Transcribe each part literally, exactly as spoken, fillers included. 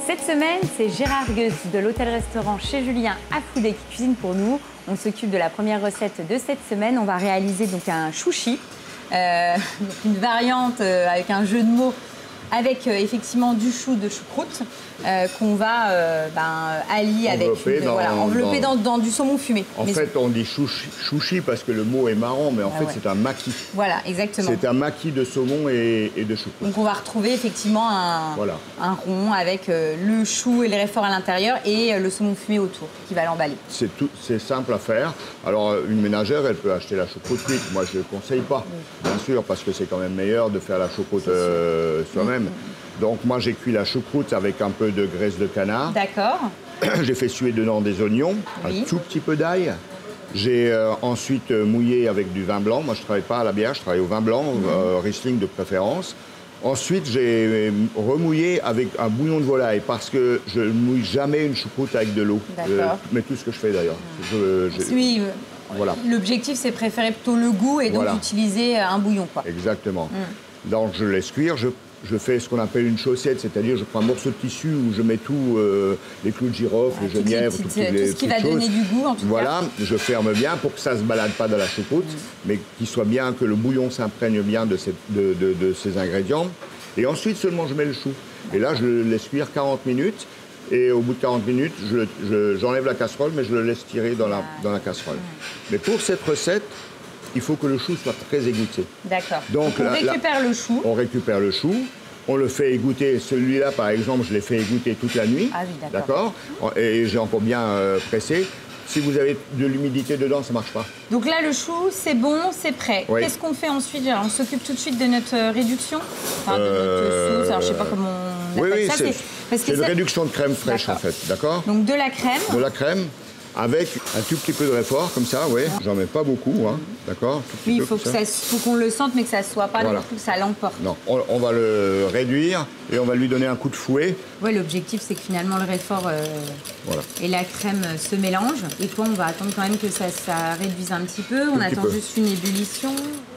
Cette semaine, c'est Gérard Goetz de l'hôtel-restaurant Chez Julien à Fouday qui cuisine pour nous. On s'occupe de la première recette de cette semaine. On va réaliser donc un chouchi, euh, une variante euh, avec un jeu de mots avec euh, effectivement du chou de choucroute euh, qu'on va euh, ben, allier avec une, dans, voilà, envelopper dans, dans, dans du saumon fumé. En mais fait, on dit chouchi, chouchi parce que le mot est marrant, mais en ah fait, ouais. c'est un maquis. Voilà, exactement. C'est un maquis de saumon et, et de choucroute. Donc on va retrouver effectivement un, voilà. un rond avec euh, le chou et les réforts à l'intérieur et euh, le saumon fumé autour qui va l'emballer. C'est tout, c'est simple à faire. Alors une ménagère, elle peut acheter la choucroute cuite. Moi, je ne le conseille pas, oui. bien sûr, parce que c'est quand même meilleur de faire la choucroute euh, soi-même. Mmh. Donc moi, j'ai cuit la choucroute avec un peu de graisse de canard. D'accord. J'ai fait suer dedans des oignons, oui. un tout petit peu d'ail. J'ai euh, ensuite euh, mouillé avec du vin blanc. Moi, je ne travaille pas à la bière, je travaille au vin blanc, mmh. euh, Riesling de préférence. Ensuite, j'ai remouillé avec un bouillon de volaille parce que je ne mouille jamais une choucroute avec de l'eau. Euh, mais tout ce que je fais d'ailleurs. Mmh. Oui, voilà. L'objectif, c'est préférer plutôt le goût et donc voilà. utiliser un bouillon, quoi. Exactement. Mmh. Donc, je laisse cuire. Je Je fais ce qu'on appelle une chaussette, c'est-à-dire je prends un morceau de tissu où je mets tout, euh, les clous de girofle, ah, les genièvres, tout, toutes tout les ce qui va choses. donner du goût en tout voilà, cas. Voilà, je ferme bien pour que ça ne se balade pas dans la choucroute, mmh. mais qu'il soit bien, que le bouillon s'imprègne bien de, cette, de, de, de ces ingrédients. Et ensuite seulement je mets le chou. Et là je le laisse cuire quarante minutes. Et au bout de quarante minutes, je, je, j'enlève la casserole, mais je le laisse tirer dans la, dans la casserole. Mmh. Mais pour cette recette, il faut que le chou soit très égoutté. D'accord. Donc, Donc on la, récupère la, le chou. On récupère le chou. On le fait égoutter. Celui-là, par exemple, je l'ai fait égoutter toute la nuit. Ah oui, d'accord. Et j'ai encore bien euh, pressé. Si vous avez de l'humidité dedans, ça ne marche pas. Donc là, le chou, c'est bon, c'est prêt. Oui. Qu'est-ce qu'on fait ensuite? Alors, on s'occupe tout de suite de notre réduction, enfin, euh... de notre sauce. Alors, je ne sais pas comment on oui, appelle oui, ça. C'est, c'est une réduction de crème fraîche, en fait. D'accord. Donc de la crème. De la crème. Avec un tout petit peu de réfort, comme ça, oui. J'en mets pas beaucoup, hein, d'accord. Oui, il faut, que ça, faut qu'on le sente, mais que ça ne soit pas voilà. non plus que ça l'emporte. Non, on, on va le réduire et on va lui donner un coup de fouet. Oui, l'objectif, c'est que finalement, le réfort euh, voilà. et la crème euh, se mélangent. Et quoi, on va attendre quand même que ça, ça réduise un petit peu. Tout on attend peu. juste une ébullition.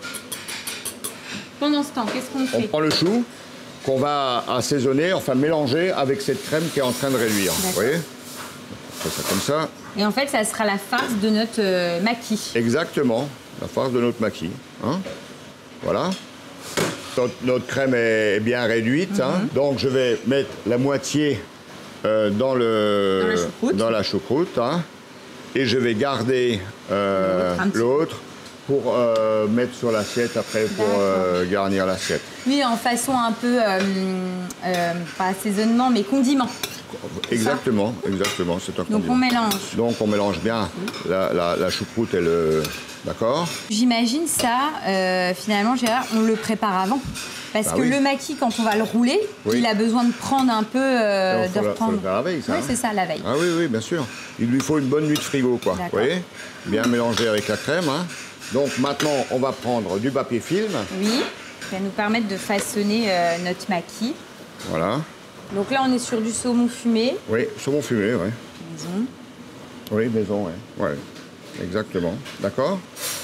Pendant ce temps, qu'est-ce qu'on fait? On prend le chou qu'on va assaisonner, enfin mélanger avec cette crème qui est en train de réduire. Vous voyez? On fait ça comme ça. Et en fait, ça sera la farce de notre euh, maquis. Exactement, la farce de notre maquis. Hein, voilà. Notre, notre crème est bien réduite. Mm-hmm. hein, donc, je vais mettre la moitié euh, dans, le, dans la choucroute. Dans la choucroute hein, et je vais garder euh, l'autre pour euh, mettre sur l'assiette après pour euh, garnir l'assiette. Oui, en façon un peu, euh, euh, pas assaisonnement, mais condiment. Exactement, exactement, c'est un condiment. Donc on mélange. Donc on mélange bien la, la, la choucroute et le... D'accord. J'imagine ça, euh, finalement, Gérard, on le prépare avant. Parce bah que oui. le maquis, quand on va le rouler, oui. il a besoin de prendre un peu... Euh, de la, reprendre... faut le faire la veille, ça. Oui, hein. c'est ça, la veille. Ah oui, oui, bien sûr. Il lui faut une bonne nuit de frigo, quoi. Vous voyez? Bien mélangé avec la crème. Hein. Donc maintenant, on va prendre du papier film. Oui, qui va nous permettre de façonner euh, notre maquis. Voilà. Donc là, on est sur du saumon fumé. Oui, saumon fumé, oui. Maison. Oui, maison, oui. Ouais. Exactement. D'accord.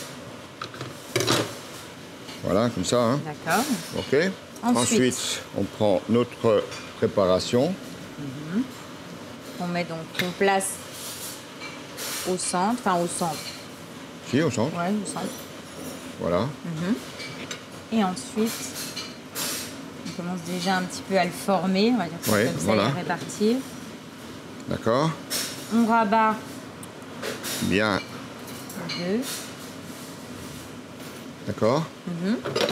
Voilà, comme ça. Hein. D'accord. OK. Ensuite. Ensuite, on prend notre préparation. Mm-hmm. On met donc, on place au centre, enfin au centre. Si, au centre. Oui, au centre. Voilà. Mm-hmm. Et ensuite... On commence déjà un petit peu à le former, on va dire que ouais, comme ça, voilà. et à répartir. D'accord. On rabat. Bien. Deux. D'accord. Mm-hmm.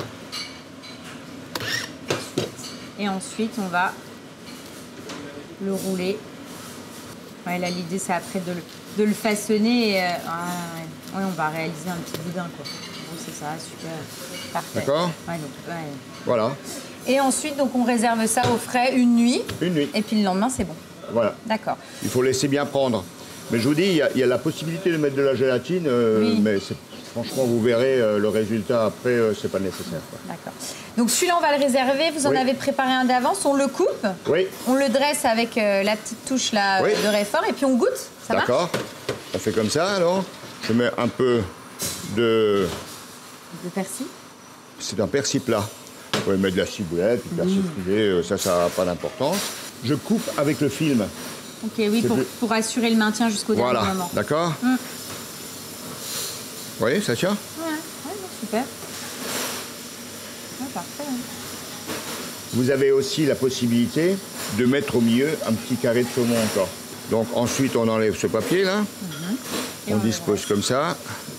Et ensuite, on va le rouler. Ouais, là, l'idée, c'est après de le, de le façonner. Et, euh, ouais, on va réaliser un petit boudin, quoi. Bon, c'est ça, super. Parfait. D'accord. Ouais, donc, ouais. Voilà. Et ensuite, donc, on réserve ça au frais une nuit. Une nuit. Et puis le lendemain, c'est bon. Voilà. D'accord. Il faut laisser bien prendre. Mais je vous dis, il y a, il y a la possibilité de mettre de la gélatine, euh, oui. mais franchement, vous verrez euh, le résultat après, euh, c'est pas nécessaire. D'accord. Donc celui-là, on va le réserver. Vous en oui. avez préparé un d'avance. On le coupe. Oui. On le dresse avec euh, la petite touche là, oui. de réfort et puis on goûte. Ça marche ? D'accord. On fait comme ça alors. Je mets un peu de... De persil ? C'est un persil plat. Vous pouvez mettre de la ciboulette, du persil mmh. frisé, ça, ça n'a pas d'importance. je coupe avec le film. Ok, oui, pour, plus... pour assurer le maintien jusqu'au voilà. dernier moment. D'accord. Mm. Vous voyez, ça tient? Ouais, ouais, super. Ouais, parfait. Hein. Vous avez aussi la possibilité de mettre au milieu un petit carré de saumon encore. Donc ensuite, on enlève ce papier là. Mm-hmm. On, on dispose comme ça.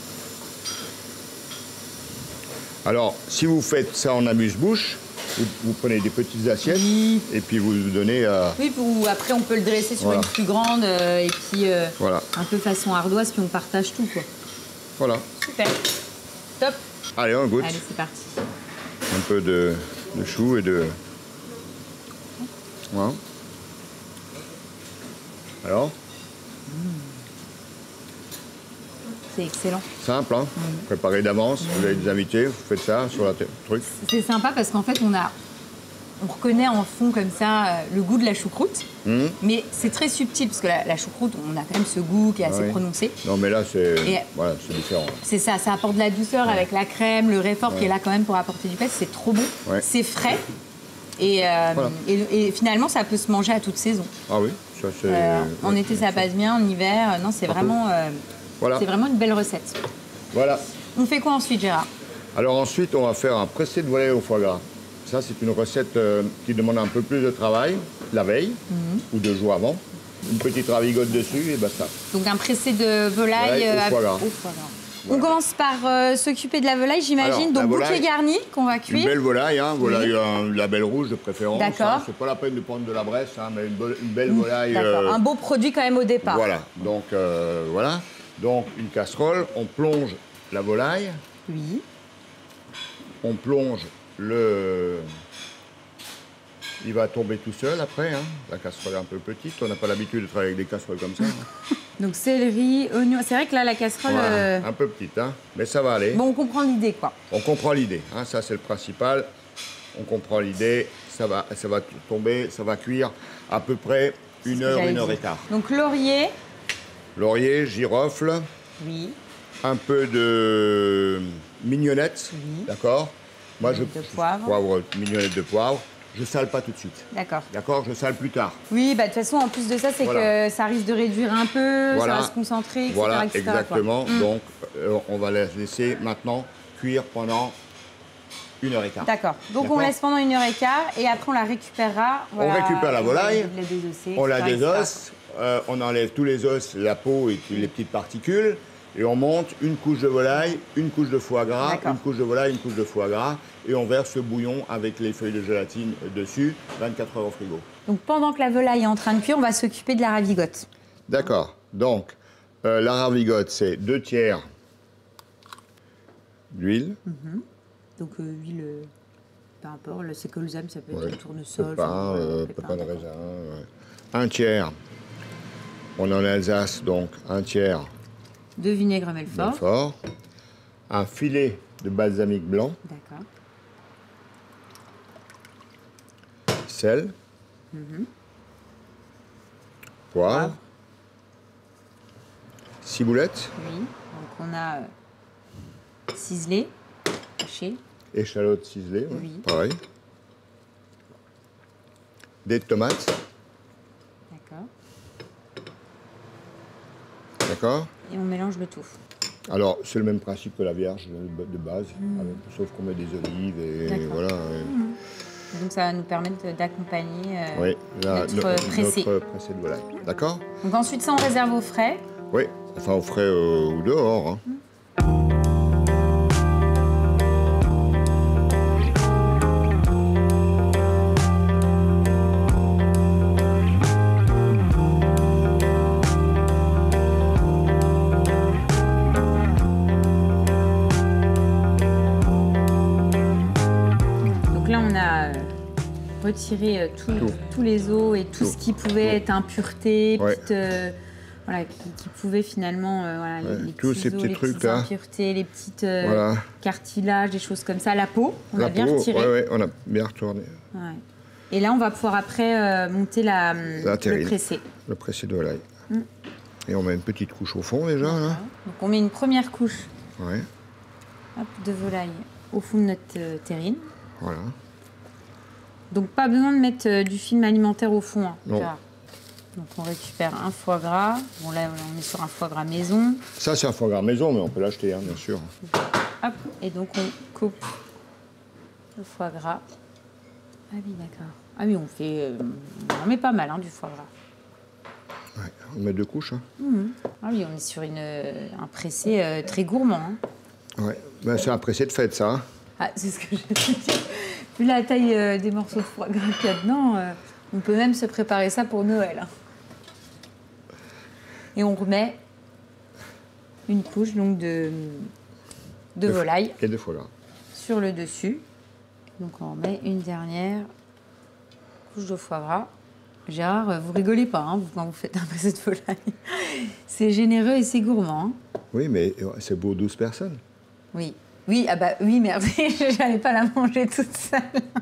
Alors, si vous faites ça en amuse-bouche, vous, vous prenez des petites assiettes oui. et puis vous le donnez à... Oui, pour, après on peut le dresser sur voilà. une plus grande euh, et puis euh, voilà. un peu façon ardoise, puis on partage tout, quoi. Voilà. Super. Top. Allez, on goûte. Allez, c'est parti. Un peu de, de chou et de... Voilà. Alors mmh. C'est excellent. Simple, hein mmh. Préparé d'avance, mmh. vous avez des invités, vous faites ça sur la truc. C'est sympa parce qu'en fait, on a... On reconnaît en fond comme ça euh, le goût de la choucroute, mmh. mais c'est très subtil parce que la, la choucroute, on a quand même ce goût qui est assez oui. prononcé. Non, mais là, c'est voilà, différent. C'est ça, ça apporte de la douceur ouais. avec la crème, le réfort ouais. qui est là quand même pour apporter du pâte. C'est trop bon, ouais. c'est frais et, euh, voilà. et, et finalement, ça peut se manger à toute saison. Ah oui, ça c'est... Euh, en ouais, été, ça passe bien, en hiver, non, c'est vraiment, euh, voilà. c'est vraiment une belle recette. Voilà. On fait quoi ensuite, Gérard? Alors ensuite, on va faire un pressé de volaille au foie gras. Ça, c'est une recette euh, qui demande un peu plus de travail, la veille mmh. ou deux jours avant. Une petite ravigote dessus et basta. Donc un pressé de volaille ouais, au foie gras. Au foie gras. Voilà. On commence par euh, s'occuper de la volaille, j'imagine. Donc bouquet garni qu'on va cuire. Une belle volaille, hein, volaille oui. euh, la belle rouge de préférence. D'accord. C'est pas la peine de prendre de la Bresse, hein, mais une, une belle mmh. volaille. D'accord. Euh... Un beau produit quand même au départ. Voilà. Donc euh, voilà. Donc une casserole, on plonge la volaille. Oui. On plonge le... Il va tomber tout seul après, hein. La casserole est un peu petite, on n'a pas l'habitude de travailler avec des casseroles comme ça. Hein. Donc céleri, oignon, c'est vrai que là la casserole... Voilà, euh... un peu petite, hein, mais ça va aller. Bon, on comprend l'idée, quoi. On comprend l'idée, hein, ça c'est le principal. On comprend l'idée, ça va, ça va tomber, ça va cuire à peu près une heure, une heure et quart. Donc laurier. Laurier, girofle. Oui. Un peu de mignonnette, oui. D'accord. Moi, je, de poivre. poivre, mignonnette de poivre. Je sale pas tout de suite. D'accord. D'accord, je sale plus tard. Oui, bah de toute façon, en plus de ça, c'est voilà. que ça risque de réduire un peu, voilà. ça va se concentrer, et cetera Voilà, et cetera, exactement. Quoi. Donc, euh, on va la laisser maintenant cuire pendant une heure et quart. D'accord. Donc, on laisse pendant une heure et quart et après, on la récupérera. Voilà, on récupère la volaille, on la désosser, on la désosse, euh, on enlève tous les os, la peau et les petites particules. Et on monte une couche de volaille, une couche de foie gras, une couche de volaille, une couche de foie gras. Et on verse ce bouillon avec les feuilles de gélatine dessus, vingt-quatre heures au frigo. Donc pendant que la volaille est en train de cuire, on va s'occuper de la ravigote. D'accord. Donc, euh, la ravigote, c'est deux tiers d'huile. Mm-hmm. Donc euh, huile, euh, peu importe, c'est que le ça peut être ouais. le tournesol. Pépin, euh, pépin de raisin. Ouais. Un tiers, on est en Alsace, donc un tiers... de vinaigre Melfort. Melfort. Un filet de balsamique blanc. D'accord. Sel. Mm-hmm. Poivre. Wow. Ciboulette. Oui. Donc on a euh, ciselé, haché. Échalote ciselée. Oui. Pareil. Des tomates. D'accord. D'accord. Et on mélange le tout. Alors, c'est le même principe que la vierge de base, mmh. avec, sauf qu'on met des olives et voilà. Et... Mmh. Donc ça va nous permettre d'accompagner euh, oui, la, notre no, pressé. Notre pressé de volaille. D'accord. Donc ensuite, ça, on réserve au frais. Oui, enfin au frais euh, ou dehors. Hein. Mmh. Retirer euh, tout, tout. tous les os et tout, tout. ce qui pouvait tout. être impureté, ouais. petite, euh, voilà, qui, qui pouvait finalement, euh, voilà, ouais. les, les tous petits ces os, petits les trucs petites là, impuretés, les petites euh, voilà. cartilages, des choses comme ça. La peau, on la a bien peau, retiré. Ouais, ouais, on a bien retourné. Ouais. Et là, on va pouvoir après euh, monter la, la le pressé. Le pressé de volaille. Mm. Et on met une petite couche au fond déjà. Là. Donc on met une première couche ouais. hop, de volaille au fond de notre euh, terrine. Voilà. Donc pas besoin de mettre euh, du film alimentaire au fond. Hein, non. Gérard. Donc on récupère un foie gras. Bon là on est sur un foie gras maison. Ça c'est un foie gras maison, mais on peut l'acheter, hein, bien sûr. Hop, et donc on coupe le foie gras. Ah oui, d'accord. Ah oui, on fait, euh, on en met pas mal hein, du foie gras. Ouais, on met deux couches. Hein. Mmh. Ah oui, on est sur une, euh, un pressé euh, très gourmand. Hein. Ouais, ben, c'est un pressé de fête, ça. Hein. Ah, c'est ce que j'ai dit. Vu la taille euh, des morceaux de foie gras qu'il y a dedans, euh, on peut même se préparer ça pour Noël. Hein. Et on remet une couche donc de, de volaille et de foie gras sur le dessus. Donc on remet une dernière couche de foie gras. Gérard, vous rigolez pas hein, quand vous faites un pressé de volaille. C'est généreux et c'est gourmand. Hein. Oui, mais c'est pour douze personnes. Oui. Oui, ah bah oui, merde, j'allais pas la manger toute seule.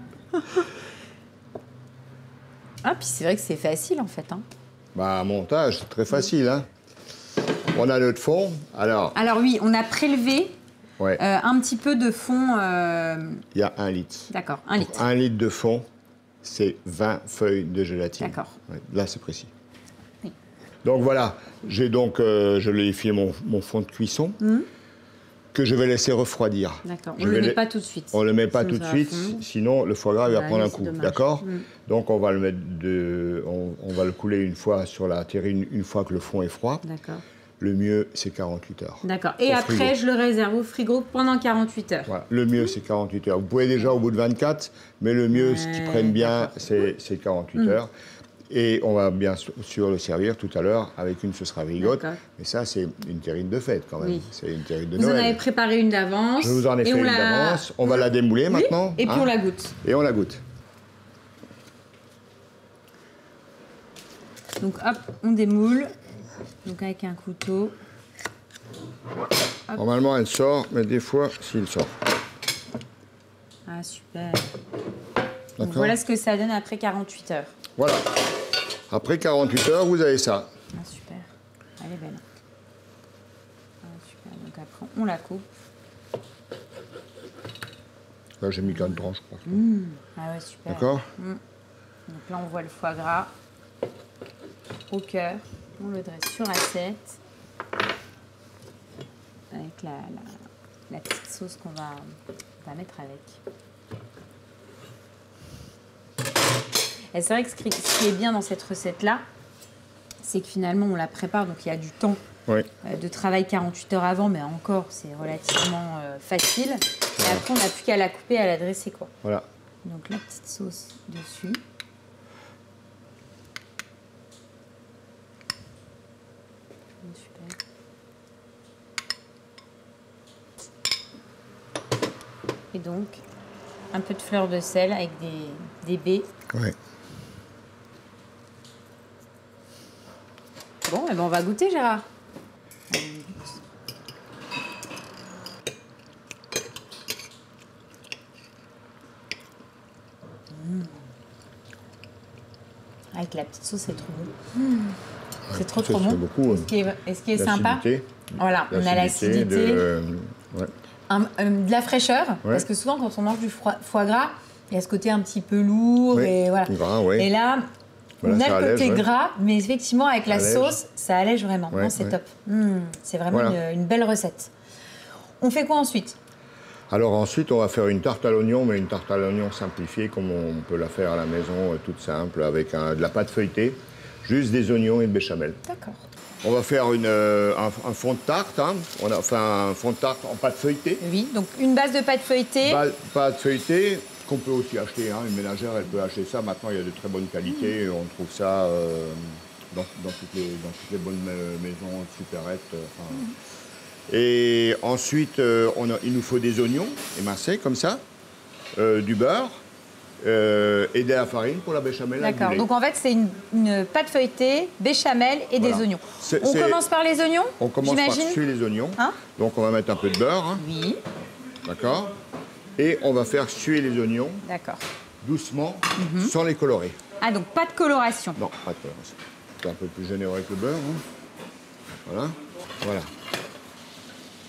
Ah, puis c'est vrai que c'est facile en fait. Hein. Bah, montage, c'est très facile. Hein. On a notre fond. Alors, Alors oui, on a prélevé ouais. euh, un petit peu de fond. euh, Il y a un litre. D'accord, un litre. Pour un litre de fond, c'est vingt feuilles de gélatine. D'accord. Ouais, là, c'est précis. Oui. Donc voilà, j'ai donc, euh, je l'ai fait mon, mon fond de cuisson mmh. que je vais laisser refroidir. D'accord. On je ne le met la... pas tout de suite. On ne le met pas Sinon, tout de suite, fondre. Sinon le foie gras il va bah, prendre oui, un coup. Dommage. D'accord mmh. Donc on va le mettre de, on, on va le couler une fois sur la terrine, une fois que le fond est froid. D'accord. Le mieux, c'est quarante-huit heures. D'accord. Et après, frigo. je le réserve au frigo pendant quarante-huit heures. Voilà. Le mieux, c'est quarante-huit heures. Vous pouvez déjà au bout de vingt-quatre, mais le mieux, ouais, ce qui prenne bien, c'est quarante-huit mmh. heures. Et on va bien sûr le servir tout à l'heure avec une sauce ravigote. Mais ça, c'est une terrine de fête quand même. Oui. C'est une terrine de vous Noël. Vous en avez préparé une d'avance. Je vous en ai fait une d'avance. On va la démouler oui. maintenant. Et puis hein. on la goûte. Et on la goûte. Donc hop, on démoule. Donc avec un couteau. Hop. Normalement, elle sort, mais des fois, s'il sort. Ah, super. Donc voilà ce que ça donne après quarante-huit heures. Voilà. Après quarante-huit heures, vous avez ça. Ah, super. Elle est belle. Ah, super. Donc après, on la coupe. Là, j'ai mis quatre tranches, je crois. Mmh. Ah ouais, super. D'accord. Mmh. Donc là, on voit le foie gras au cœur. On le dresse sur assiette. Avec la, la, la petite sauce qu'on va, va mettre avec. Et c'est vrai que ce qui, ce qui est bien dans cette recette-là, c'est que finalement, on la prépare, donc il y a du temps oui. euh, de travail quarante-huit heures avant, mais encore, c'est relativement euh, facile. Et après, on n'a plus qu'à la couper et à la dresser, quoi. Voilà. Donc la petite sauce dessus. Super. Et donc, un peu de fleur de sel avec des, des baies. Oui. Bon, eh ben on va goûter, Gérard. Allez, mmh. Avec la petite sauce, c'est trop bon. Mmh. C'est trop, trop bon. Beaucoup, et ce qui est, et ce qui est sympa, voilà, on a l'acidité. De, euh, ouais. Un, euh, de la fraîcheur, ouais. Parce que souvent, quand on mange du foie, foie gras, il y a ce côté un petit peu lourd. Oui. Et, voilà. Gras, oui. Et là, voilà, on a le côté allège, gras, ouais. Mais effectivement, avec la allège. sauce, ça allège vraiment. Ouais, c'est ouais. top. Mmh, c'est vraiment voilà. une, une belle recette. On fait quoi ensuite? Alors ensuite, on va faire une tarte à l'oignon, mais une tarte à l'oignon simplifiée, comme on peut la faire à la maison, toute simple, avec un, de la pâte feuilletée, juste des oignons et de béchamel. D'accord. On va faire une, euh, un, un fond de tarte. Hein. On a fait un fond de tarte en pâte feuilletée. Oui, donc une base de pâte feuilletée. Ba pâte feuilletée, qu'on peut aussi acheter. Hein. Une ménagère, elle peut acheter ça. Maintenant, il y a de très bonnes qualités. Mmh. On trouve ça euh, dans, dans, toutes les, dans toutes les bonnes maisons, supérettes. Enfin. Mmh. Et ensuite, euh, on a, il nous faut des oignons émincés, comme ça, euh, du beurre. Euh, et de la farine pour la béchamel. D'accord, donc en fait c'est une, une pâte feuilletée, béchamel et voilà. Des oignons. On commence par les oignons. On commence par suer les oignons. Hein? Donc on va mettre un peu de beurre. Hein? Oui. D'accord. Et on va faire suer les oignons. D'accord. Doucement, mm-hmm. sans les colorer. Ah, donc pas de coloration. Non, pas de coloration. C'est un peu plus généreux avec le beurre. Hein? Voilà. Voilà.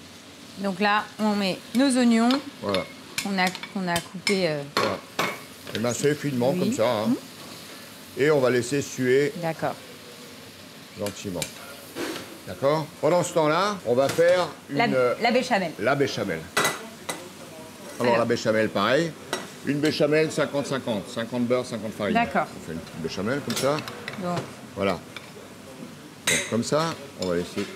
Donc là, on met nos oignons. Voilà. On a, on a coupé. Euh... Voilà. émincer finement Oui. comme ça. Hein. Mmh. Et on va laisser suer D'accord. gentiment. D'accord? Pendant ce temps-là, on va faire une, La, la béchamel. la béchamel. Alors, Alors. la béchamel, pareil. Une béchamel cinquante cinquante. cinquante beurre, cinquante farine. D'accord. On fait une petite béchamel comme ça. Donc, Voilà. Donc, comme ça, on va laisser.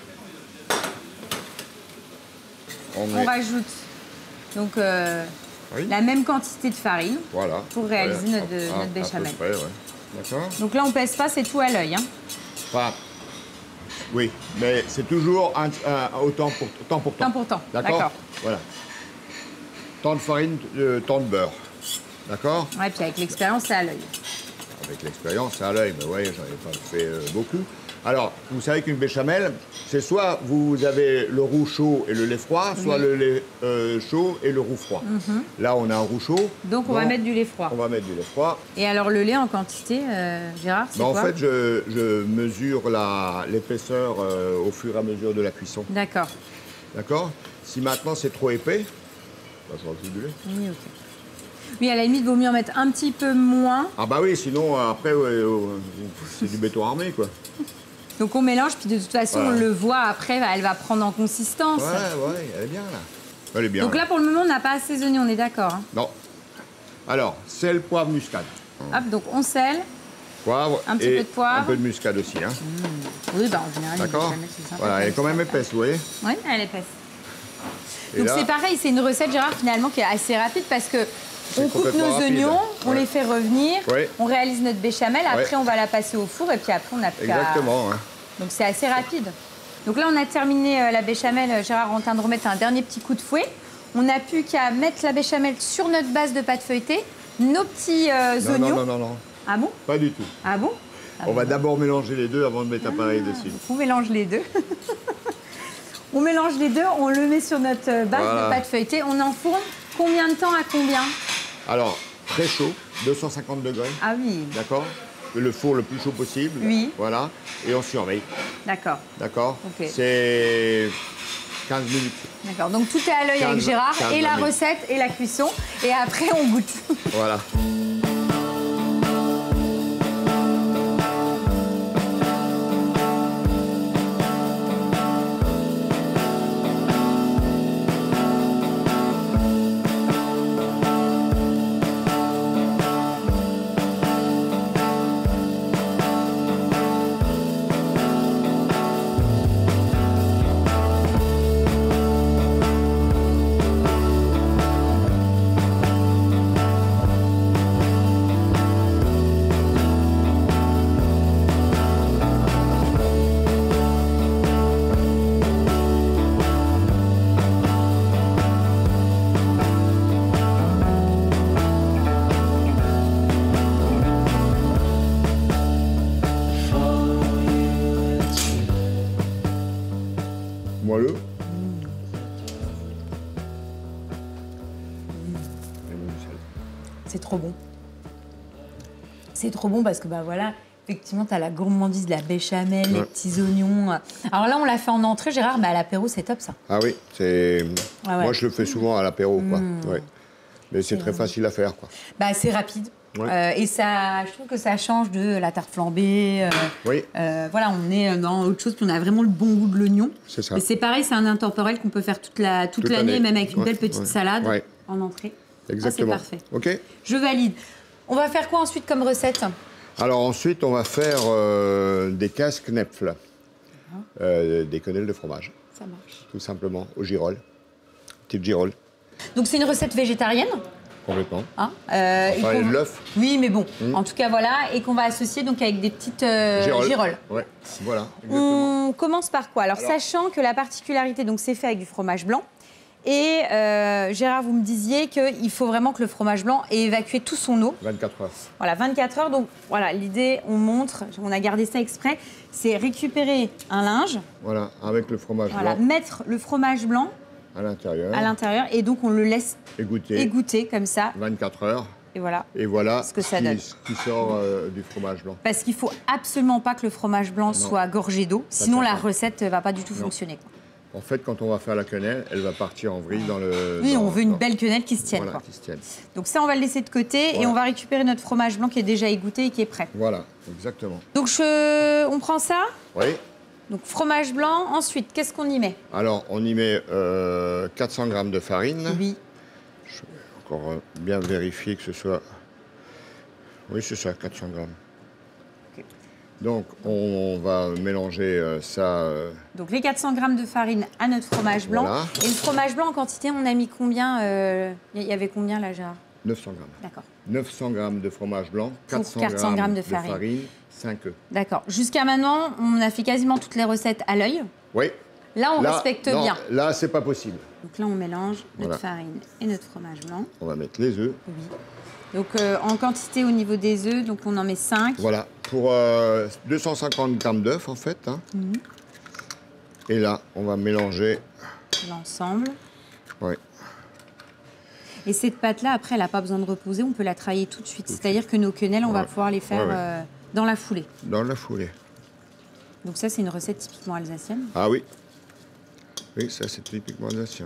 On, on met- rajoute donc, euh, Oui. la même quantité de farine. Voilà. pour réaliser Voilà. notre- À- notre à peu béchamel. près, ouais. D'accord? Donc là, on pèse pas, c'est tout à l'œil. Hein. Pas. Oui, mais c'est toujours un, un- autant pour temps pour temps. Temps pour temps, D'accord. d'accord. Voilà. Tant de farine, euh, tant de beurre. D'accord? Ouais, puis avec l'expérience, c'est à l'œil. Avec l'expérience, c'est à l'œil, mais ouais, j'en ai pas fait euh, beaucoup. Alors, vous savez qu'une béchamel, c'est soit vous avez le roux chaud et le lait froid, soit Oui. le lait euh, chaud et le roux froid. Là, on a un roux chaud. Donc, on va mettre du lait froid. On va mettre du lait froid. Et alors, le lait en quantité, euh, Gérard, c'est Ben, en quoi? fait, je, je mesure la- l'épaisseur euh, au fur et à mesure de la cuisson. D'accord. D'accord? Si maintenant c'est trop épais, ben, je rajoute du lait. Oui, ok. Oui, à la limite, il vaut mieux en mettre un petit peu moins. Ah bah oui, sinon euh, après, ouais, euh, c'est du béton armé, quoi. Donc, on mélange, puis de toute façon, Voilà. on le voit après, bah, elle va prendre en consistance. Ouais, ouais, elle est bien là. Elle est bien. Donc là, pour le moment, on n'a pas assaisonné, on est d'accord. Hein. Non. Alors, sel, poivre, muscade. Hop, donc on scelle. Poivre Un petit et peu de poivre. un peu de muscade aussi. Hein. Oui, bah en général, D'accord? Voilà, elle est quand même épaisse, vous voyez? Oui, elle est épaisse. Et Donc là- c'est pareil, c'est une recette, Gérard, finalement, qui est assez rapide parce que C'est on coupe nos complètement rapide. oignons, on Ouais. les fait revenir, Ouais. on réalise notre béchamel, après Ouais. on va la passer au four et puis après on n'a plus qu'à... Exactement. Hein. Donc c'est assez rapide. Donc là, on a terminé euh, la béchamel. euh, Gérard est en train de remettre un dernier petit coup de fouet. On n'a plus qu'à mettre la béchamel sur notre base de pâte feuilletée, nos petits euh, Non, oignons. non, non, non, non. Ah bon? Pas du tout. Ah bon? On va d'abord mélanger les deux avant de mettre l'appareil dessus. On mélange les deux. On mélange les deux, on le met sur notre euh, base Voilà. de pâte feuilletée. On enfourne combien de temps à combien? Alors, très chaud, deux cent cinquante degrés. Ah oui, D'accord? Le four le plus chaud possible. Oui. Voilà. Et on surveille. d'accord. D'accord? Ok. C'est quinze minutes. D'accord. Donc tout est à l'œil avec quinze, Gérard, quinze et la minutes. recette et la cuisson. Et après, on goûte. Voilà. Moelleux. Et bon, du sel. C'est trop bon. C'est trop bon parce que, bah voilà, effectivement, tu as la gourmandise de la béchamel, les Ouais. petits oignons. Alors là, on l'a fait en entrée, Gérard, mais à l'apéro, c'est top ça. Ah oui, c'est. Ah ouais. Moi, je le fais souvent à l'apéro, quoi. Ouais. Mais c'est très facile à faire, quoi. Bah, c'est rapide. Ouais. Euh, et ça, je trouve que ça change de la tarte flambée. euh, Oui. euh, voilà, on est dans autre chose, puis on a vraiment le bon goût de l'oignon. C'est ça. Et c'est pareil, c'est un intemporel qu'on peut faire toute la toute, Toute l'année, l'année. même avec une Ouais, belle petite ouais. salade Ouais. en entrée. Exactement. Ah, c'est parfait. OK. Je valide. On va faire quoi ensuite comme recette? Alors ensuite, on va faire euh, des casse-knepfle. Euh, des quenelles de fromage, Ça marche. tout simplement, au girolles. Petite girolles, Donc c'est une recette végétarienne. complètement. Hein, euh, et Enfin, qu'on- l'œuf. Oui, mais bon, en tout cas, voilà, et qu'on va associer donc avec des petites euh, girolles. Ouais, voilà, exactement. On commence par quoi? Alors, Alors- sachant que la particularité, donc c'est fait avec du fromage blanc, et euh, Gérard, vous me disiez qu'il faut vraiment que le fromage blanc ait évacué tout son eau. vingt-quatre heures. Voilà, vingt-quatre heures. Donc voilà, l'idée, on montre, on a gardé ça exprès, c'est récupérer un linge, Voilà, avec le fromage voilà, blanc mettre le fromage blanc à l'intérieur. à l'intérieur, et donc on le laisse Égoutter. égoutter comme ça, vingt-quatre heures. et voilà. Et voilà Ce que ça qui, donne. ce qui sort euh, du fromage blanc. Parce qu'il faut absolument pas que le fromage blanc soit gorgé d'eau, Ça sinon tient la pas. recette va pas du tout Non. fonctionner. Quoi. En fait, quand on va faire la quenelle, elle va partir en vrille dans le... Oui, dans, on veut une dans... belle quenelle qui se tienne. Voilà, Quoi. qui se tienne. Donc ça, on va le laisser de côté voilà. Et on va récupérer notre fromage blanc qui est déjà égoutté et qui est prêt. Voilà, exactement. Donc je... on prend ça. Oui. Donc fromage blanc. Ensuite, qu'est-ce qu'on y met? Alors, on y met euh, quatre cents grammes de farine. Oui. Je vais encore bien vérifier que ce soit... Oui, c'est ça, quatre cents grammes. Okay. Donc, on va mélanger euh, ça... Euh... Donc, les quatre cents grammes de farine à notre fromage blanc. Voilà. Et le fromage blanc, en quantité, on a mis combien? Il euh... y avait combien, là, Gérard? neuf cents grammes. D'accord. neuf cents grammes de fromage blanc, quatre cents grammes de de farine. farine, cinq œufs. D'accord. Jusqu'à maintenant, on a fait quasiment toutes les recettes à l'œil. Oui. Là, on là, respecte non, bien. Là, c'est pas possible. Donc là, on mélange voilà. notre farine et notre fromage blanc. On va mettre les œufs. Oui. Donc, euh, en quantité au niveau des œufs, donc on en met cinq. Voilà. Pour euh, deux cent cinquante grammes d'œufs, en fait. Hein. Mmh. Et là, on va mélanger... l'ensemble. Oui. Et cette pâte-là, après, elle n'a pas besoin de reposer. On peut la travailler tout de suite. C'est-à-dire que nos quenelles, on ouais. va pouvoir les faire ouais, ouais. Euh, dans la foulée. Dans la foulée. Donc ça, c'est une recette typiquement alsacienne. Ah oui. Oui, ça, c'est typiquement alsacien.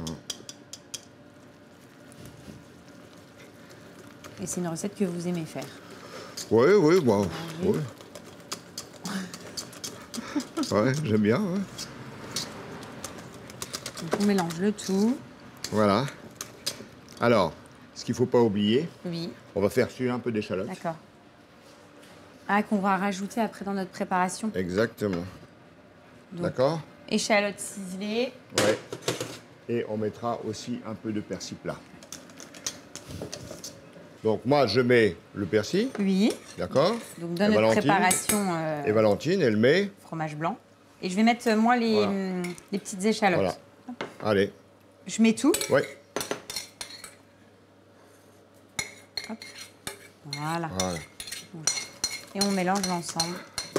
Et c'est une recette que vous aimez faire? Oui, oui, bon. Ah, oui. Oui. Ouais, j'aime bien. Ouais. Donc on mélange le tout. Voilà. Alors, ce qu'il ne faut pas oublier, oui. on va faire suer un peu d'échalotes. D'accord. Ah, qu'on va rajouter après dans notre préparation. Exactement. D'accord. Échalotes ciselées. Ouais. Et on mettra aussi un peu de persil plat. Donc moi, je mets le persil. Oui. D'accord. Donc dans et notre Valentine, préparation... Euh, et Valentine, elle met... fromage blanc. Et je vais mettre, euh, moi, les, voilà. hum, les petites échalotes. Voilà. Allez. Je mets tout. Oui. Hop. Voilà. Voilà. Et on mélange l'ensemble.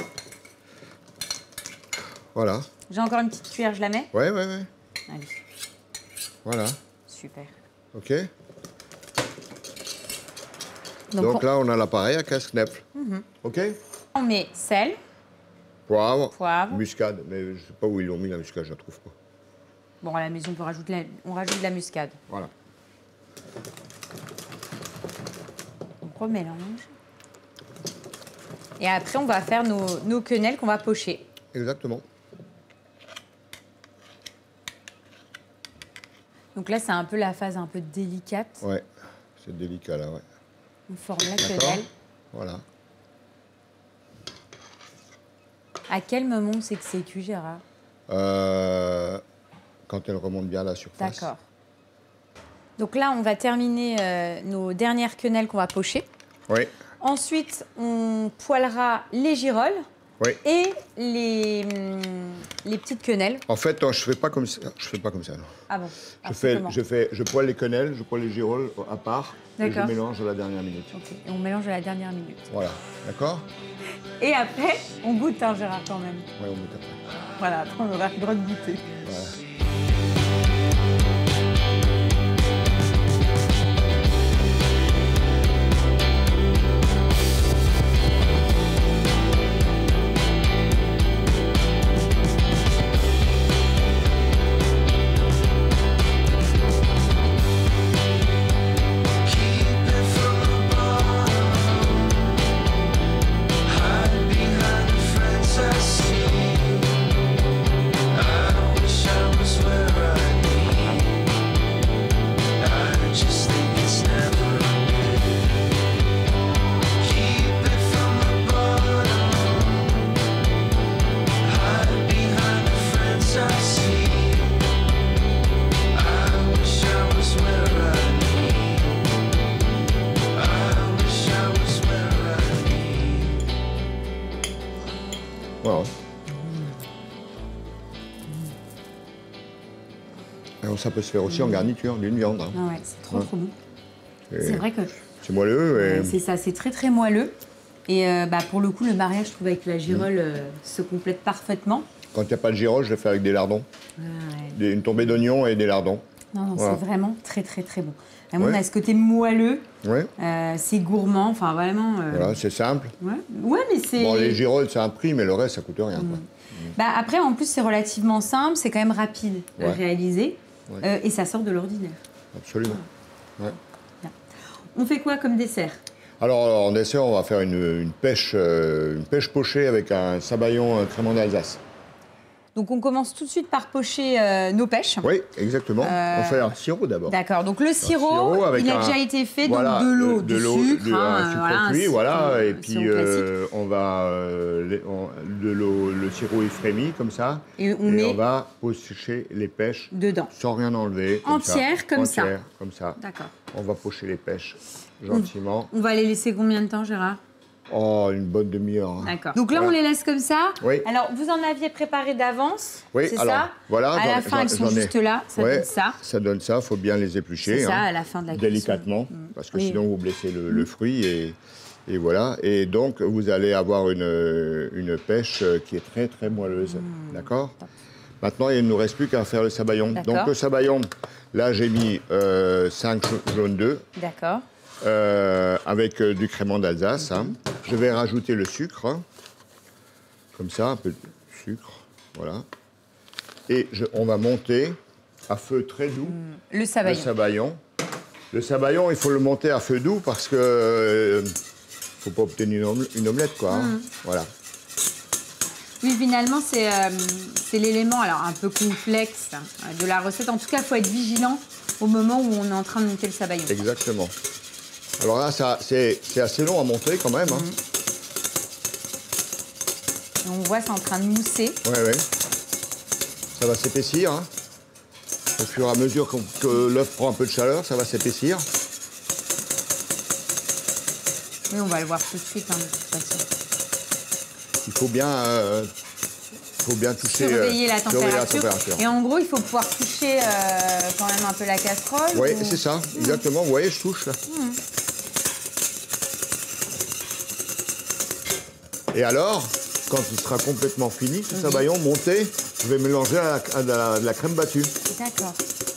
Voilà. J'ai encore une petite cuillère, je la mets? Oui, oui, oui. Allez. Voilà. Super. OK. Donc, Donc on... là, on a l'appareil à casse-knepf. Mm-hmm. OK. On met sel. Poivre. Poivre. Muscade. Mais je ne sais pas où ils l'ont mis, la muscade, je la trouve pas. Bon, à la maison, on, peut rajouter la... on rajoute de la muscade. Voilà. On remélange. Et après, on va faire nos, nos quenelles qu'on va pocher. Exactement. Donc là, c'est un peu la phase un peu délicate. Ouais, c'est délicat là, ouais. On forme la quenelle. Voilà. À quel moment on sait que c'est cuit, Gérard? euh, Quand elle remonte bien à la surface. D'accord. Donc là, on va terminer euh, nos dernières quenelles qu'on va pocher. Oui. Ensuite, on poêlera les girolles. Oui. Et les, les petites quenelles. En fait, non, je fais pas comme ça. Je fais pas comme ça. Non. Ah bon? Je fais, je fais, je poêle les quenelles, je poêle les girolles à part. Et je mélange à la dernière minute. Okay. Et on mélange à la dernière minute. Voilà, d'accord. Et après, on goûte, hein, Gérard, quand même. Oui, on goûte après. Voilà, après on aura le droit de goûter. Voilà. Voilà. Alors ça peut se faire aussi mmh. en garniture d'une viande. Hein. Ah ouais, c'est trop ouais. trop bon. C'est vrai que... C'est moelleux. Et... C'est ça, c'est très très moelleux. Et euh, bah, pour le coup, le mariage, je trouve, avec la girolle mmh. euh, se complète parfaitement. Quand il n'y a pas de girolle, je le fais avec des lardons. Ah ouais. Des, une tombée d'oignons et des lardons. Non, non, voilà. C'est vraiment très très très bon. Et ouais. On a ce côté moelleux, ouais. euh, c'est gourmand, enfin vraiment... Euh... Voilà, c'est simple. Ouais, ouais mais c'est... Bon, les girolles, c'est un prix, mais le reste, ça coûte rien. Mmh. Quoi. Mmh. Bah, après, en plus, c'est relativement simple, c'est quand même rapide Ouais. à réaliser. Ouais. Euh, et ça sort de l'ordinaire. Absolument. Ouais. On fait quoi comme dessert? Alors, en dessert, on va faire une, une pêche, euh, une pêche pochée avec un sabayon euh, crémant d'Alsace. Donc, on commence tout de suite par pocher euh, nos pêches. Oui, exactement. Euh, On fait un sirop d'abord. D'accord. Donc, le sirop, sirop avec il a un- déjà été fait, Voilà, donc de l'eau, de du l'eau, sucre. du- hein, un sucre voilà, un cuit, sirop- voilà. Et un puis, sirop classique. euh, on va, euh, les- on- de l'eau, le sirop est frémi comme ça. Et on et met on va pocher les pêches dedans. sans rien enlever. comme ça. Entières, comme ça. Entières, comme ça. D'accord. On va pocher les pêches gentiment. On va les laisser combien de temps, Gérard? Oh, une bonne demi-heure. hein. D'accord. Donc là, Voilà. on les laisse comme ça. Oui. Alors, vous en aviez préparé d'avance, Oui, c'est alors, ça? voilà, À j'en- la fin, j'en- elles sont j'en ai- juste là, ça Ouais, donne ça. Ça donne ça, il faut bien les éplucher. C'est ça, hein, à la fin de la cuisson. délicatement, parce que Oui. sinon vous blessez le, le fruit et, et voilà. Et donc vous allez avoir une, une pêche qui est très très moelleuse, d'accord? Maintenant il ne nous reste plus qu'à faire le sabayon. D'accord. Donc le sabayon, là j'ai mis cinq jaunes d'œufs D'accord. euh, avec euh, du crémant d'Alsace. hein. Je vais rajouter le sucre, hein, comme ça, un peu de sucre, voilà. Et je- on va monter à feu très doux. Le Le sabayon. sabayon. Le sabayon, il faut le monter à feu doux parce que euh, faut pas obtenir une, omel- une omelette, quoi. hein. Voilà. Oui, finalement, c'est euh, c'est l'élément alors un peu complexe hein, de la recette. En tout cas, il faut être vigilant au moment où on est en train de monter le sabayon. Exactement. Alors là, ça, c'est c'est assez long à monter quand même. hein. Et on voit, c'est en train de mousser. Ouais, ouais. Ça va s'épaissir. hein. Au fur et à mesure qu'on- que l'œuf prend un peu de chaleur, ça va s'épaissir. Oui, on va le voir tout de suite, hein, de toute façon. Il faut bien, euh, faut bien toucher. euh, Surveiller la surveiller température. la température. Et en gros, il faut pouvoir toucher euh, quand même un peu la casserole. Oui, ou- c'est ça, exactement. Vous voyez, je touche là. Et alors, quand il sera complètement fini, ce sabayon monté, je vais mélanger à la, à la- de la crème battue. D'accord.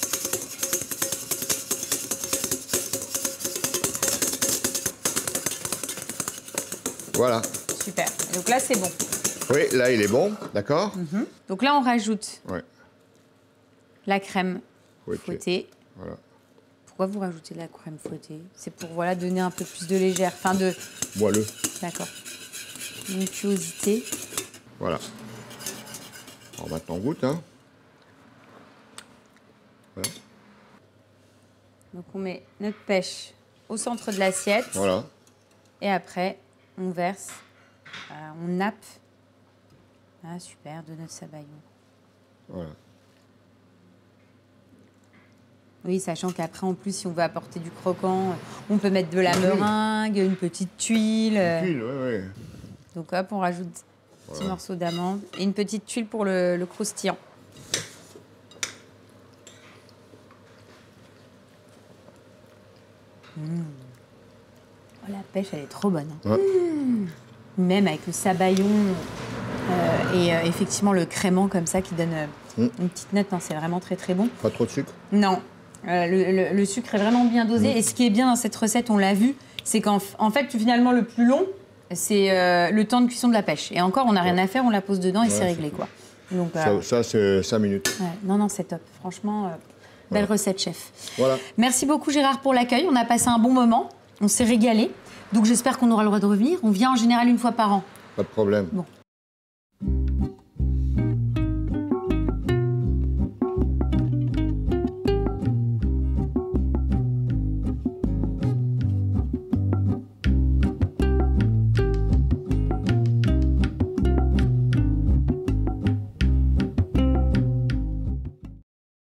Voilà. Super. Donc là, c'est bon. Oui, là, il est bon, d'accord? Donc là, on rajoute Ouais. la crème Fouettée. fouettée. Voilà. Pourquoi vous rajoutez de la crème fouettée? C'est pour voilà, donner un peu plus de légère. Enfin, de. Moelleux. D'accord. L'onctuosité. Voilà. Alors maintenant, on goûte, hein. Voilà. Donc on met notre pêche au centre de l'assiette. Voilà. Et après, on verse, euh, on nappe. Ah, super, de notre sabayon. Voilà. Oui, sachant qu'après, en plus, si on veut apporter du croquant, on peut mettre de la meringue, une petite tuile. euh, Tuile, oui, oui. Donc hop, on rajoute un petit morceau d'amande et une petite tuile pour le, le croustillant. Mmh. Oh, la pêche, elle est trop bonne. hein. Ouais. Même avec le sabayon euh, et euh, effectivement le crémant comme ça qui donne euh, Mm. une petite note. Non, c'est vraiment très très bon. Pas trop de sucre. Non, euh, le, le- le sucre est vraiment bien dosé. Et ce qui est bien dans cette recette, on l'a vu, c'est qu'en f- en fait, finalement, le plus long, c'est euh, le temps de cuisson de la pêche. Et encore, on n'a rien à faire, on la pose dedans et Ouais, c'est c'est réglé, tout. quoi. Donc, euh, Ça, ça c'est cinq minutes. ouais, non, non, c'est top. Franchement, euh, belle recette, chef. Voilà. Merci beaucoup, Gérard, pour l'accueil. On a passé un bon moment. On s'est régalé. Donc, j'espère qu'on aura le droit de revenir. On vient en général une fois par an. Pas de problème. Bon,